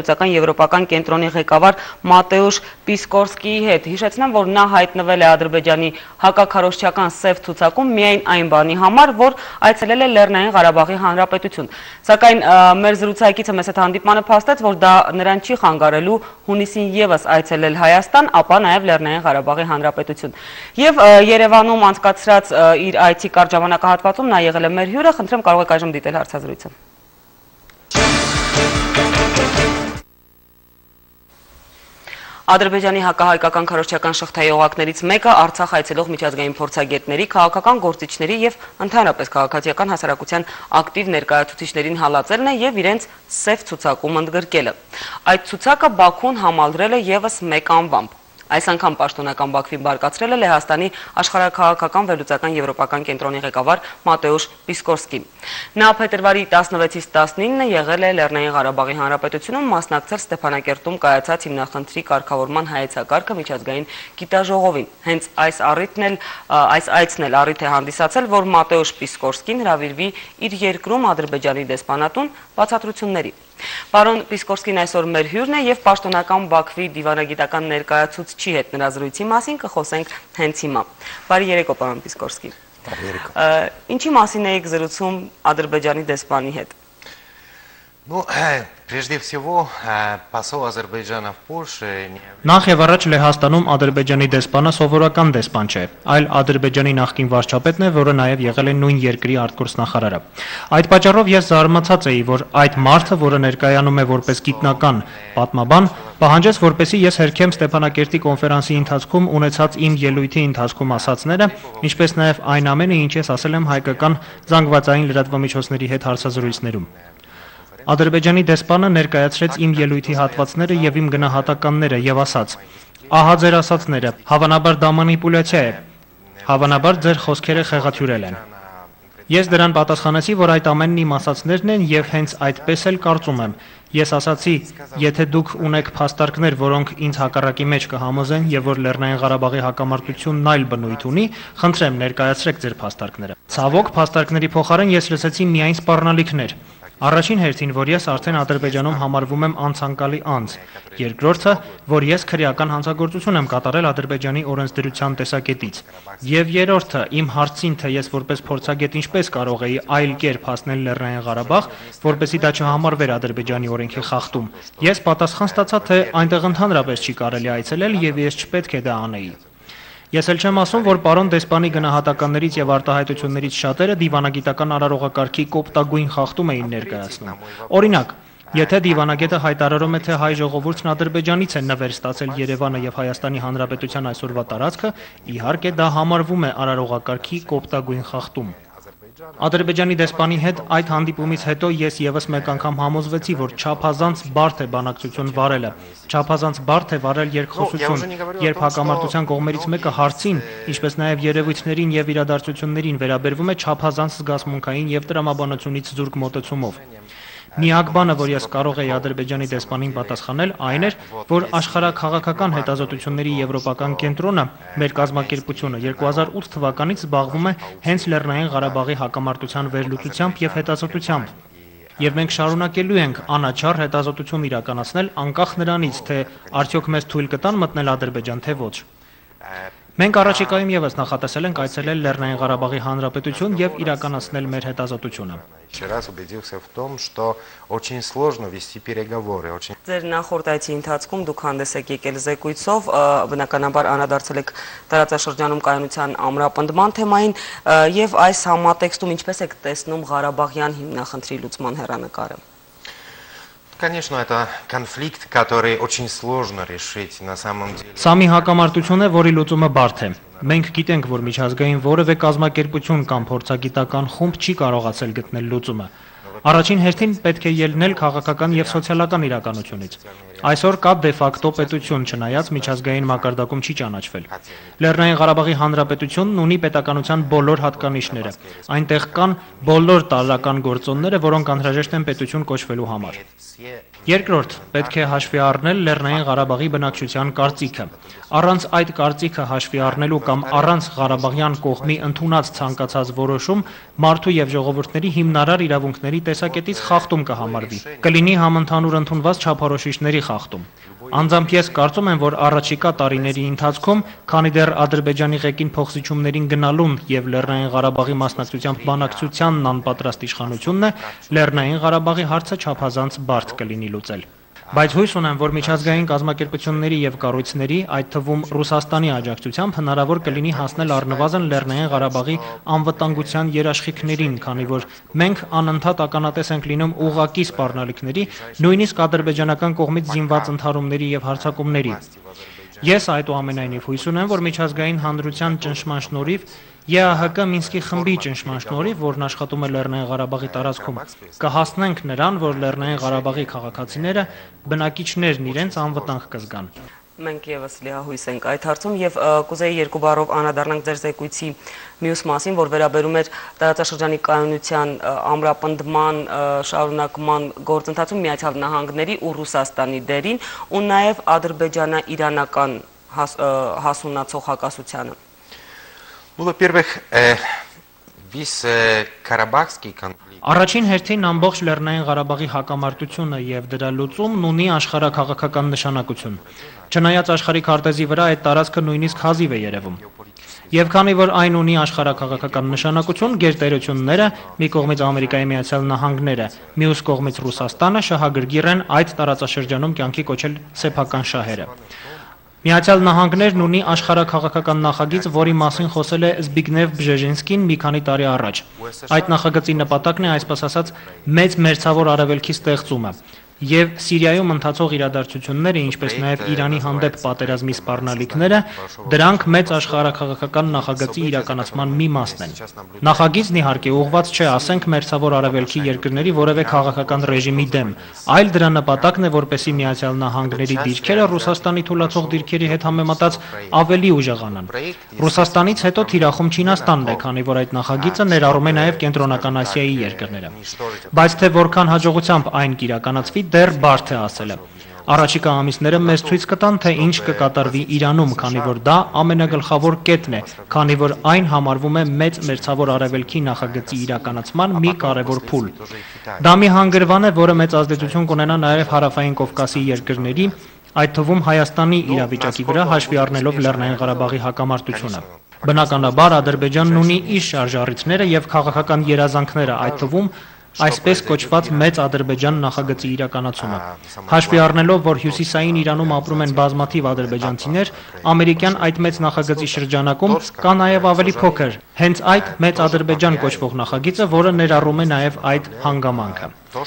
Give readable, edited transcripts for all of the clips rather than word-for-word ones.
վերլուծական եվրոպական կենտրոնի ղեկավար Մատեուշ Պիսկորսկիի հետ։ Հիշեցնեմ, որ նա հայտնվել է Ադրբեջանի հակաքարոզչական սև ցուցակում միայն այն բանի համար, որ այցելել է Լեռնային Ղարաբաղի Հանրապետություն։ Սակայն մեր զրուցակիցը մեզ հետ հանդիպմանը փաստեց, որ դա նրան չի խանգարելու հունիսին եւս այցելել Հայաստան, ապա նաև Լեռնային Ղարաբաղի Հանրապետություն։ Եվ Երևանում անցկացրած իր այցի կարճ ժամանակահատվածում նա եղել է մեր հյուրը, խնդրեմ կարող եք այժմ դիտել հարցազրույցը։ Ադրբեջանի հակահայկական քարոզչական շղթայի օղակներից մեկը Արցախ այցելող միջազգային փորձագետների, քաղաքական գործիչների եւ ընդհանրապես քաղաքացիական հասարակության ակտիվ ներկայացուցիչներին հալածելն է եւ իրենց սև ցուցակում ընդգրկելը։ Այդ ցուցակը Բաքուն համալրել է եւս մեկ անվամբ։ Այս անգամ պաշտոնական Բաքվին բարկացրել է Լեհաստանի աշխարհաքաղաքական վերլուծական եվրոպական կենտրոնի ղեկավար Մատեուշ Պիսկորսկին։ Նա փետրվարի 16-ից 19-ը եղել է Լեռնային Ղարաբաղի Հանրապետությունում, մասնակցել Ստեփանակերտում կայացած հիմնախնդրի կարգավորման հայեցակարգը միջազգային գիտաժողովին։ Հենց այս այցն էլ առիթ է հանդիսացել, որ Մատեուշ Պիսկորսկին հրավիրվի իր երկրում Ադրբեջանի դեսպանատուն բացատրությունների։ Պարոն Պիսկորսկին այսօր մեր հյուրն է եւ պաշտոնական Բաքվի դիվանագիտական ներկայացուցչի հետ նրա զրույցի մասին կխոսենք հենց հիմա։ Բարի երեկո, պարոն Պիսկորսկի։ Բարի երեկո։ Ինչի մասին եք զրուցում Ադրբեջանի դեսպանի հետ։ Ну, прежде всего, посол Азербайджана в Польше... Նախ եւ առաջ Լեհաստանում Ադրբեջանի դեսպանը սովորական դեսպան չէ, այլ Ադրբեջանի նախկին վարչապետն է, որը նաեւ եղել է նույն երկրի արտգործնախարարը։ Այդ պատճառով ես զարմացած էի, որ այդ մարդը, որը ներկայանում է որպես գիտնական պատմաբան, պահանջեց, որպեսզի ես հերքեմ Ստեփանակերտի կոնֆերանսի ընթացքում ունեցած իմ ելույթի ընթացքում ասածները, ինչպես նաեւ այն ամենը, ինչ ես ասել եմ հայկական զանգվածային լրատվամիջոցների հետ հարցազրույցներում։ Ադրբեջանի դեսպանը ներկայացրեց իմ ելույթի հատվածները եւ իմ գնահատականները եւ ասաց. «Ահա ձեր ասածները, հավանաբար դա մանիպուլյացիա է, հավանաբար ձեր խոսքերը խեղաթյուրել են»։ Ես դրան պատասխանեցի, որ այդ ամենն իմ ասածներն են եւ հենց այդպես էլ կարծում եմ։ Ես ասացի, եթե դուք ունեք փաստարկներ, որոնք ինձ հակառակի մեջ կհամոզեն եւ որ Լեռնային Ղարաբաղի հակամարտությունն այլ բնույթ ունի, խնդրեմ ներկայացրեք ձեր փաստարկները։ Ցավոք, փաստարկների փոխարեն ես լսեցի միայն սպառնալիքներ։ Առաջին հերթին, որ ես արդեն Ադրբեջանում համարվում եմ անցանկալի անձ, երկրորդը, որ ես քրեական հանցագործություն եմ կատարել Ադրբեջանի օրենսդրության տեսակետից, եւ երրորդը, իմ հարցին, թե ես որպես փորձագետ ինչպես կարող էի այլ կերպ հասնել Լեռնային Ղարաբաղ, որպեսզի դա չհամարվեր Ադրբեջանի օրենքի խախտում, ես պատասխան ստացա, թե այնտեղ ընդհանրապես չի կարելի այցելել եւ ես չպետք է դա անեի։ Ես էլ չեմ ասում, որ պարոն դեսպանի գնահատականներից եւ արտահայտություններից շատերը դիվանագիտական արարողակարգի կոպտագույն խախտում էին ներկայացնում։ Օրինակ, եթե դիվանագետը հայտարարում է, թե հայ ժողովուրդն Ադրբեջանից է նվեր ստացել Երևանը եւ Հայաստանի Հանրապետության այսօրվա տարածքը, իհարկե դա համարվում է արարողակարգի կոպտագույն խախտում։ Ադրբեջանի դեսպանի հետ այդ հանդիպումից հետո ես եւս մեկ անգամ համոզվեցի, որ չափազանց բարդ է բանակցություն վարելը, չափազանց բարդ է վարել երկխոսություն, երբ հակամարտության կողմերից մեկը հարցին, ինչպես նաեւ երևույթներին եւ իրադարձություններին վերաբերվում է չափազանց զգացմունքային եւ տրամաբանությունից զուրկ մոտեցումով։ Միակ բանը, որ ես կարող էի Ադրբեջանի դեսպանին պատասխանել, այն էր, որ աշխարհաքաղաքական հետազոտությունների եվրոպական կենտրոնը, մեր կազմակերպությունը 2008 թվականից զբաղվում է հենց Լեռնային Ղարաբաղի հակամարտության վերլուծությամբ եւ հետազոտությամբ։ Եվ մենք շարունակելու ենք անաչառ հետազոտություն իրականացնել անկախ նրանից, թե արդյոք մեզ թույլ կտան մտնել Ադրբեջան, թե ոչ։ Մենք առաջիկայում եւս նախատեսել ենք այցելել Լեռնային Ղարաբաղի Հանրապետություն եւ իրականացնել մեր հետազոտությունը։ Раз убедился в том, что очень сложно вести переговоры. Ձեր նախորդ այցի ընթացքում դուք հանդես եք եկել զեկույցով, բնականաբար անդրադարձել եք տարածաշրջանում կայունության ամրապնդման թեմային եւ այս համատեքստում ինչպես եք տեսնում Ղարաբաղյան հիմնախնդրի լուծման հեռանկարը։ Конечно, это конфликт, который очень сложно решить на самом деле. Սա մի հակամարտություն է, որի լուծումը բարդ է։ Մենք գիտենք, որ միջազգային որևէ կազմակերպություն կամ փորձագիտական խումբ չի կարողացել գտնել լուծումը։ Առաջին հերթին պետք է ելնել քաղաքական եւ սոցիալական իրականությունից։ Այսօր կա դե ֆակտո պետություն, չնայած միջազգային մակարդակում չի ճանաչվել։ Լեռնային Ղարաբաղի Հանրապետությունն ունի պետականության բոլոր հատկանիշները։ Այնտեղ կան բոլոր տարրական գործոնները, որոնք անհրաժեշտ են պետություն կոչվելու համար։ Երկրորդ, պետք է հաշվի առնել Լեռնային Ղարաբաղի բնակչության կարծիքը։ Առանց այդ կարծիքը հաշվի առնելու կամ առանց Ղարաբաղյան կողմի ընդունած ցանկացած որոշում մարդու եւ ժողովուրդների հիմնարար իրավունքների տեսակետից խախտում կհամարվի։ Կլինի համընդհանուր ընդունված չափորոշիչների խախտում։ Անձամբ ես կարծում եմ, որ առաջիկա տարիների ընթացքում, քանի դեռ Ադրբեջանի ղեկին փոխզիջումներին գնալուն եւ Լեռնային Ղարաբաղի մասնակցությամբ բանակցությանն անպատրաստ իշխանությունն է, Լեռնային Ղարաբաղի հարցը չափազանց բարդ կլինի լուծել։ Բայց հույս ունեմ, որ միջազգային կազմակերպությունների եւ կառույցների, այդ թվում Ռուսաստանի աջակցությամբ հնարավոր կլինի հասնել առնվազն Լեռնային Ղարաբաղի անվտանգության երաշխիքներին, քանի որ մենք անընդհատ ականատես ենք լինում ուղղակի սպառնալիքների, նույնիսկ ադրբեջանական կողմից զինված ընդհարումների եւ հարձակումների։ Ես այդուամենայնիվ հույս ունեմ, որ միջազգային հանրության ճնշման շնորհիվ ԵԱՀԿ Մինսկի խմբի ճնշման շնորհիվ, որն աշխատում է Լեռնային Ղարաբաղի տարածքում, կհասնենք նրան, որ Լեռնային Ղարաբաղի քաղաքացիները, բնակիչներն իրենց անվտանգ կզգան։ Մենք եւս լիահույս ենք այդ հարցում եւ կուզեի երկու բառով անդրադառնանք ձեր զեկույցի մյուս մասին, որ վերաբերում էր տարածաշրջանի կայունության ամրապնդման շարունակման գործընթացում Միացյալ Նահանգների ու Ռուսաստանի դերին ու նաեւ ադրբեջանա-իրանական հասունացող հակասությանը։ Ну, во-первых, весь Карабахский конфликт. Առաջին հերթին ամբողջ Լեռնային Ղարաբաղի հակամարտությունը եւ դրա լուծումն ունի աշխարհաքաղաքական նշանակություն։ Չնայած աշխարհի քարտեզի վրա այդ տարածքը նույնիսկ հազիվ է երևում։ Եվ քանի որ այն ունի աշխարհաքաղաքական նշանակություն, գերտերությունները, մի կողմից Ամերիկայի Միացյալ Նահանգները, մյուս կողմից Ռուսաստանը շահագրգիռ են այդ տարածաշրջանում կյանքի կոչել սեփական շահերը։ Միացյալ Նահանգներն ունի աշխարհաքաղաքական նախագիծ, որի մասին խոսել է Զբիգնև Բժեժինսկին մի քանի տարի առաջ։ Այդ նախագծի նպատակն է, այսպես ասած, մեծ մերձավոր արևելքի ստեղծումը։ Եվ Սիրիայում ընթացող իրադարձությունները, ինչպես նաև Իրանի հանդեպ պատերազմի սպառնալիքները, դրանք մեծ աշխարհաքաղաքական նախագծի իրականացման մի մասն են։ Նախագիծն իհարկե ուղղված չէ, ասենք, մերձավոր արևելքի երկրների որևէ քաղաքական ռեժիմի դեմ, այլ դրա նպատակն է, որպեսզի Միացյալ Նահանգների դիրքերը Ռուսաստանի թույլատրող դիրքերի հետ համեմատած ավելի ուժեղանան։ Ռուսաստանից հետո թիրախում Չինաստանն է, քանի որ այդ նախագիծը ներառում է նաև Կենտրոնական Ասիայի երկրները։ Բայց թե որքան հաջողությամբ այն կիրականացվի, դեռ բարդ է ասելը։ Առաջիկա ամիսները մեզ ցույց կտան, թե ինչ կկատարվի Իրանում, քանի որ դա ամենագլխավոր կետն է, քանի որ այն համարվում է մեծ մերձավոր արևելքի նախագծի իրականացման մի կարևոր փուլ։ Դա մի հանգրվան է, որը մեծ ազդեցություն կունենա նաև Հարավային Կովկասի երկրների, այդ թվում Հայաստանի իրավիճակի վրա, հաշվի առնելով Լեռնային Ղարաբաղի հակամարտությունը։ Բնականաբար Ադրբեջանն ունի իր շարժառիթները եւ քաղաքական երազանքները, այդ թվում այսպես կոչված մեծ Ադրբեջան նախագծի իրականացումը։ Հաշվի առնելով, որ հյուսիսային Իրանում ապրում են բազմաթիվ ադրբեջանցիներ, ամերիկյան այդ մեծ նախագծի շրջանակում կա նաև ավելի փոքր, հենց այդ մեծ Ադրբեջան կոչվող նախագիծը, որը ներառում է նաև այդ հանգամանքը։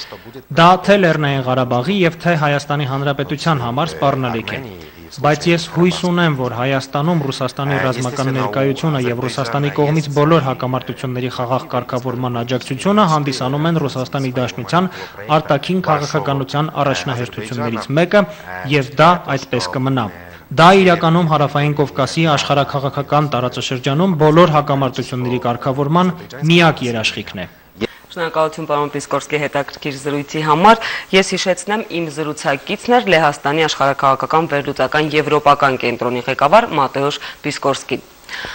Դա թե Լեռնային Ղարաբաղի եւ թե Հայաստանի Հանրապետության համար սպառնալիք է։ Բայց ես հույս ունեմ, որ Հայաստանում Ռուսաստանի ռազմական ներկայությունը եւ Ռուսաստանի կողմից բոլոր հակամարտությունների խաղաղ կարգավորման աջակցությունը հանդիսանում են Ռուսաստանի Դաշնության արտաքին քաղաքականության առաջնահերթություններից մեկը եւ դա այդպես կմնա։ Դա իրականում Հարավային Կովկասի աշխարհաքաղաքական տարածաշրջանում բոլոր հակամարտությունների կարգավորման միակ երաշխիքն է։ Շնորհակալություն պարոն Պիսկովսկի հետաքրքիր զրույցի համար։ Ես հիշեցնեմ, իմ զրուցակիցն էր Լեհաստանի աշխարհաքաղաքական վերլուծական եվրոպական կենտրոնի ղեկավար Մատեոշ Պիսկովսկին։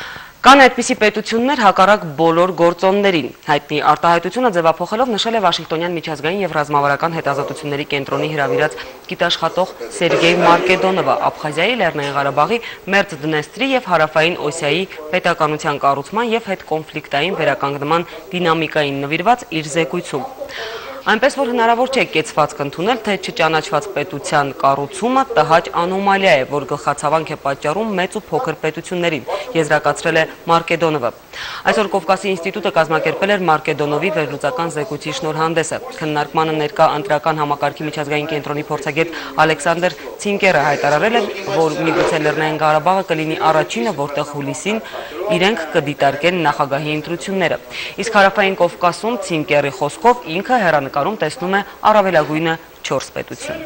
Կան այդպիսի պետություններ հակառակ բոլոր գործոններին։ Հայտնի արտահայտությունը ձևափոխելով նշել է Վաշինգտոնյան միջազգային եւ ռազմավարական հետազոտությունների կենտրոնի հրավիրած գիտաշխատող Սերգեյ Մարկեդոնովը Աբխազիայի, Լեռնային Ղարաբաղի, Մերձդնեստրի եւ Հարավային Օսիայի պետականության կառուցման եւ հետկոնֆլիկտային վերականգնման դինամիկային նվիրված իր զեկույցում։ Այնպես որ հնարավոր չէ կեցվածք ընդունել, թե չճանաչված պետության կառուցումը տհաճ անոմալիա է, որ գլխացավանք է պատճառում մեծ ու փոքր պետություններին, եզրակացրել է Մարկեդոնովը։ Այսօր Կովկասի ինստիտուտը կազմակերպել էր Մարկեդոնովի վերլուծական զեկույցի շնորհանդեսը։ Քննարկմանը ներկա ընտրական համակարգի միջազգային կենտրոնի փորձագետ Ալեքսանդր Ցինկերը հայտարարել է, որ միգուցե Լեռնային Ղարաբաղը կլինի առաջինը, որտեղ հուլիսին իրենք կդիտարկեն նախագահի ընտրությունները։ Իսկ Հարավային Կովկասում Ցինկերի խոսքով ինքը հեռանկարում տեսնում է առավելագույնը 4 պետություն։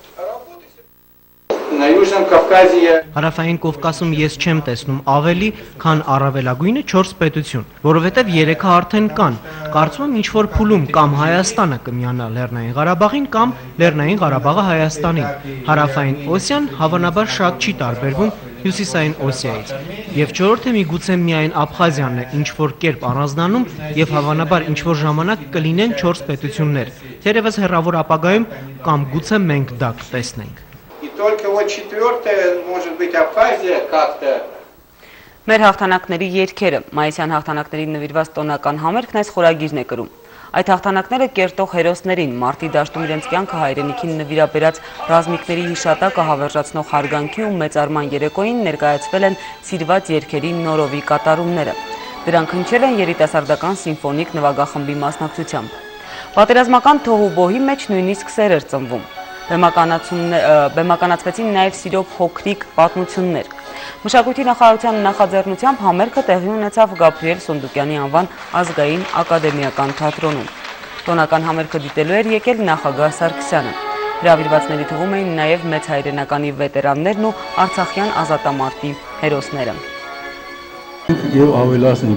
Հարավային Կովկասում ես չեմ տեսնում ավելի, քան առավելագույնը 4 պետություն, որովհետև 3-ը արդեն կան։ Կարծում եմ ինչ-որ փուլում կամ Հայաստանը կմիանա Լեռնային Ղարաբաղին կամ Լեռնային Ղարաբաղը Հայաստանին։ Հարավային Օսիան հավանաբար շատ չի տարբերվում Հյուսիսային Օսիայից։ Եվ չորրորդը միգուցե միայն Աբխազիանն է ինչ որ կերպ առանձնանում եւ հավանաբար ինչ որ ժամանակ կլինեն 4 պետություններ։ Թերևս հեռավոր ապագայում կամ գուցե մենք դա կտեսնենք։ И только вот четвертое, может быть, Абхазия как-то. Մեր հաղթանակների երգերը մայիսյան հաղթանակներին նվիրված տոնական համերգն այս խորագիրն է կրում։ Այդ հաղթանակները կերտող հերոսներին մարտի դաշտում իրենց կյանքը հայրենիքին նվիրաբերած ռազմիկների հիշատակը հավերժացնող հարգանքի ու մեծարման երեկոյին ներկայացվել են սիրված երգերի նորովի կատարումները։ Դրանք հնչել են երիտասարդական սիմֆոնիկ նվագախմբի մասնակցությամբ։ Պատերազմական թոհուբոհի մեջ նույնիսկ սեր էր ծնվում։ Բեմականացվեցին նաև սիրո փոքրիկ պատմություններ։ Մշակույթի նախարարության նախաձեռնությամբ համերգը տեղի ունեցավ Գաբրիել Սունդուկյանի անվան ազգային ակադեմիական թատրոնում։ Տոնական համերգը դիտելու էր եկել նախագահ Սարգսյանը։ Հրավիրվածների թվում էին նաև մեծ հայրենականի վետերաններն ու արցախյան ազատամարտի հերոսները։ Եվ ավելացնի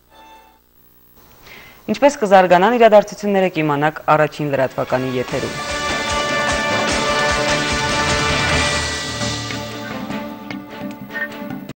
Ինչպես կզարգանան իրադարձությունները կիմանաք առաջին լրատվականի եթերում։